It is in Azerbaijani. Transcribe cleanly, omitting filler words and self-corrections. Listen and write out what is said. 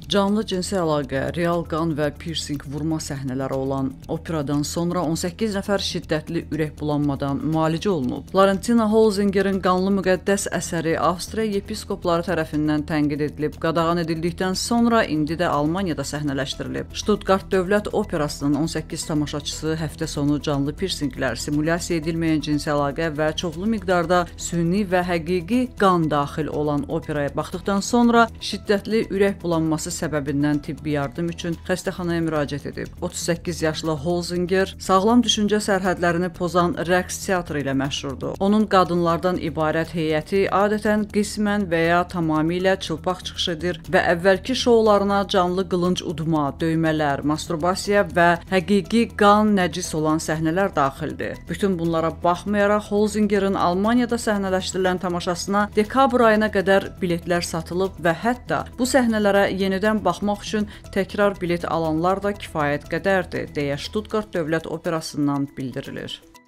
Canlı cinsi əlaqə, real qan və piercing vurma səhnələri olan operadan sonra 18 nəfər şiddətli ürək bulanmadan müalicə olunub. Florentina Holzingerin qanlı müqəddəs əsəri Avstriya yepiskopları tərəfindən tənqid edilib, qadağan edildikdən sonra indi də Almaniyada səhnələşdirilib. Stuttgart Dövlət Operasının 18 tamaşaçısı həftə sonu canlı piercinglər, simulyasiya edilməyən cinsi əlaqə və çoxlu miqdarda süni və həqiqi qan daxil olan operaya baxdıqdan sonra şiddətli ürək bulanması səbəbindən tibbi yardım üçün xəstəxanaya müraciət edib. 38 yaşlı Holzinger sağlam düşüncə sərhədlərini pozan rəqs teatrı ilə məşhurdur. Onun qadınlardan ibarət heyəti adətən qismən və ya tamamilə çılpaq çıxış edir və əvvəlki şoularına canlı qılınc udma, döymələr, masturbasiya və həqiqi qan nəcis olan səhnələr daxildir. Bütün bunlara baxmayaraq Holzingerin Almaniyada səhnələşdirilən tamaşasına dekabr ayına qədər biletlər satılıb və hətta bu səhnələrə yenidən baxmaq üçün təkrar bilet alanlar da kifayət qədərdir, deyə Stuttgart Dövlət Operasından bildirilir.